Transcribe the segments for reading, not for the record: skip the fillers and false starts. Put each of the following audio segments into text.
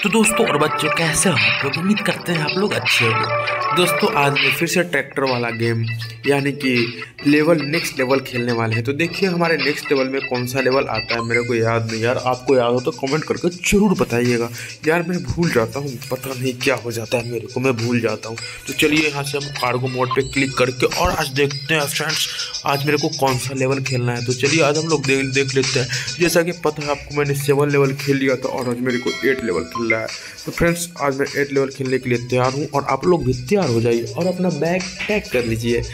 तो दोस्तों और बच्चों कैसे हो आप लोग। उम्मीद करते हैं आप लोग अच्छे होंगे। दोस्तों आज मैं फिर से ट्रैक्टर वाला गेम यानी कि नेक्स्ट लेवल खेलने वाले हैं। तो देखिए हमारे नेक्स्ट लेवल में कौन सा लेवल आता है, मेरे को याद नहीं यार। आपको याद हो तो कमेंट करके जरूर बताइएगा यार। मैं भूल जाता हूँ, पता नहीं क्या हो जाता है मेरे को, मैं भूल जाता हूँ। तो चलिए यहाँ से हम कार्गो मोड पे क्लिक करके और आज देखते हैं फ्रेंड्स आज मेरे को कौन सा लेवल खेलना है। तो चलिए आज हम लोग देख लेते हैं। जैसा कि पता है आपको मैंने 7 लेवल खेल लिया था और आज मेरे को 8 लेवल खेलना है। तो फ्रेंड्स आज मैं 8 लेवल खेलने के लिए तैयार हूँ और आप लोग भी तैयार हो जाइए और अपना बैग पैक कर लीजिए।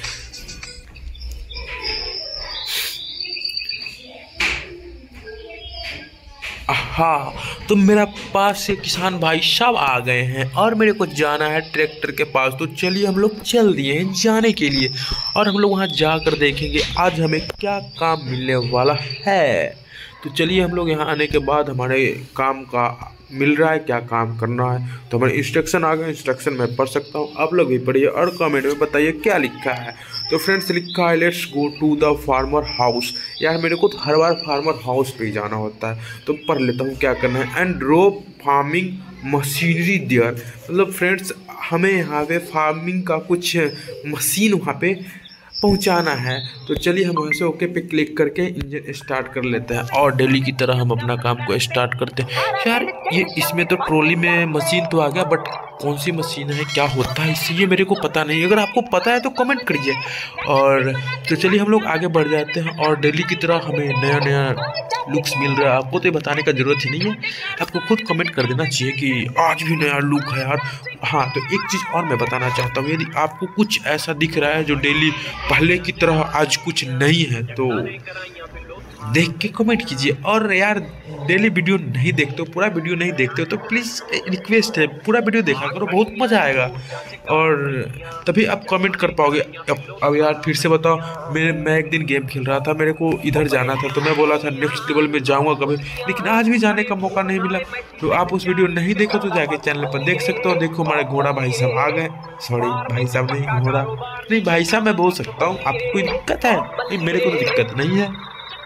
हाँ तो मेरा पास से किसान भाई सब आ गए हैं और मेरे को जाना है ट्रैक्टर के पास। तो चलिए हम लोग चल दिए हैं जाने के लिए और हम लोग वहाँ जाकर देखेंगे आज हमें क्या काम मिलने वाला है। तो चलिए हम लोग यहाँ आने के बाद हमारे काम का मिल रहा है, क्या काम करना है। तो हमारे इंस्ट्रक्शन आ गए, इंस्ट्रक्शन मैं पढ़ सकता हूँ, आप लोग भी पढ़िए और कमेंट में बताइए क्या लिखा है। तो फ्रेंड्स लिखा है let's go to the farmer house. यार मेरे को तो हर बार फार्मर हाउस पे ही जाना होता है। तो पढ़ लेता हूँ क्या करना है। And drop farming machinery there, मतलब फ्रेंड्स हमें यहाँ पे फार्मिंग का कुछ मशीन वहाँ पे पहुंचाना है। तो चलिए हम वहाँ से ओके पे क्लिक करके इंजन स्टार्ट कर लेते हैं और डेली की तरह हम अपना काम को स्टार्ट करते हैं। यार ये इसमें तो ट्रॉली में मशीन तो आ गया, बट कौन सी मशीन है, क्या होता है इससे, ये मेरे को पता नहीं। अगर आपको पता है तो कमेंट करिए। और तो चलिए हम लोग आगे बढ़ जाते हैं और डेली की तरह हमें नया नया लुक्स मिल रहा है। आपको तो बताने का ज़रूरत ही नहीं है, आपको खुद कमेंट कर देना चाहिए कि आज भी नया लुक है यार। हाँ तो एक चीज़ और मैं बताना चाहता हूँ, यदि आपको कुछ ऐसा दिख रहा है जो डेली पहले की तरह आज कुछ नहीं है तो देख के कमेंट कीजिए। और यार डेली वीडियो नहीं देखते हो, पूरा वीडियो नहीं देखते हो तो प्लीज़ रिक्वेस्ट है पूरा वीडियो देखा करो, बहुत मज़ा आएगा और तभी आप कमेंट कर पाओगे। अब यार फिर से बताओ, मैं एक दिन गेम खेल रहा था, मेरे को इधर जाना था तो मैं बोला था नेक्स्ट लेवल में जाऊंगा कभी, लेकिन आज भी जाने का मौका नहीं मिला। तो आप उस वीडियो नहीं देखो तो जाके चैनल पर देख सकते हो। देखो हमारे घोड़ा भाई साहब आ गए, सॉरी भाई साहब नहीं घोड़ा नहीं, भाई साहब मैं बोल सकता हूँ। आपको कोई दिक्कत है? नहीं मेरे को तो दिक्कत नहीं है।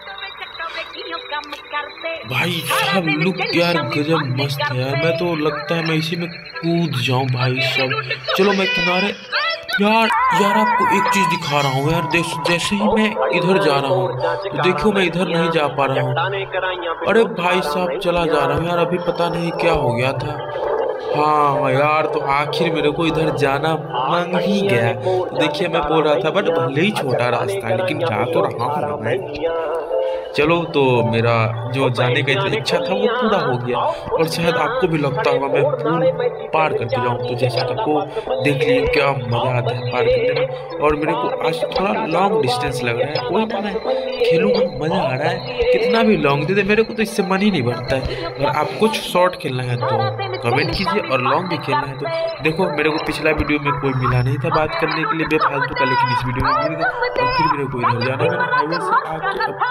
भाई साहब लुक यार गजब मस्त है यार, मैं तो लगता है मैं इसी में कूद जाऊं भाई साहब। चलो मैं किनारे यार आपको एक चीज दिखा रहा हूँ यार। जैसे ही मैं इधर जा रहा हूँ तो देखो मैं इधर नहीं जा पा रहा हूँ। अरे भाई साहब चला जा रहा हूँ यार, अभी पता नहीं क्या हो गया था। हाँ यार तो आखिर मेरे को इधर जाना मन ही गया। देखिए मैं बोल रहा था बट भले ही छोटा रास्ता है लेकिन जा तो रहा हूँ मैं। चलो तो मेरा जो जाने का इच्छा था वो पूरा हो गया और शायद आपको भी लगता होगा मैं पुल पार करके जाऊँ। तो जैसा आपको देख लिए क्या मज़ा आता है पार करने में। और मेरे को आज थोड़ा लॉन्ग डिस्टेंस लग रहा है, कोई ना खेलूँगा, मज़ा आ रहा है। कितना भी लॉन्ग दे दे मेरे को तो इससे मन ही नहीं भरता है। अगर आपको शॉर्ट खेलना है तो कमेंट कीजिए और लॉन्ग भी खेलना है तो देखो मेरे को पिछला वीडियो में कोई मिला नहीं था बात करने के लिए बेफालतू का, लेकिन इस वीडियो में मिल गया। और फिर मेरे को इधर जाना है, मैंने हाईवे से आके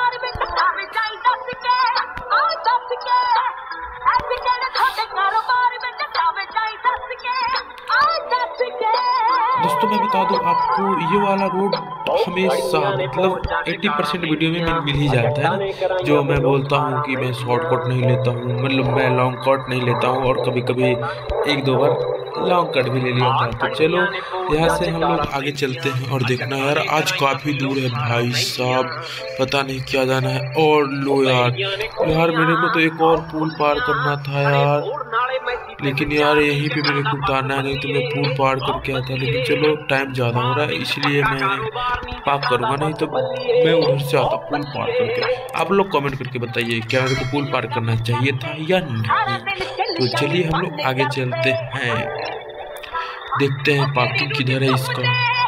दोस्तों मैं बता दूं आपको ये वाला रोड हमेशा मतलब 80% वीडियो में मिल ही जाता है ना। जो मैं बोलता हूँ कि मैं शॉर्टकट नहीं लेता हूँ, मतलब मैं लॉन्ग कट नहीं लेता हूँ और कभी कभी 1-2 बार लॉन्ग कट भी ले लिया था। तो चलो यहाँ से हम लोग आगे चलते हैं और देखना यार आज काफ़ी दूर है भाई साहब, पता नहीं क्या जाना है। और लो यार मेरे को तो एक और पुल पार करना था यार, लेकिन यार यहीं पे मेरे को उतारना है, नहीं तो मैं पुल पार करके आता। लेकिन चलो टाइम ज़्यादा हो रहा है इसलिए मैं पार करूँगा, नहीं तो मैं उधर से आता पुल पार करके। आप लोग कमेंट करके बताइए क्या मेरे को पुल पार करना चाहिए था या नहीं। तो चलिए हम लोग आगे चलते हैं, देखते हैं पार्किंग किधर है इसका।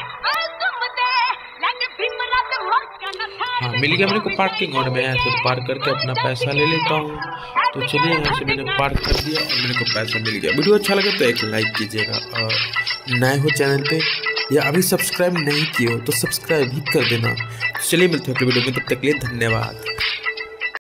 हाँ मिल गया मेरे को पार्किंग और मैं यहाँ से पार्क करके अपना पैसा ले लेता हूँ। तो चलिए यहाँ से मैंने पार्क कर दिया और मेरे को पैसा मिल गया। वीडियो अच्छा लगे तो एक लाइक कीजिएगा और नए हो चैनल पे या अभी सब्सक्राइब नहीं किए हो तो सब्सक्राइब भी कर देना। चलिए मिलते हैं अगले वीडियो में, तब तक के लिए धन्यवाद।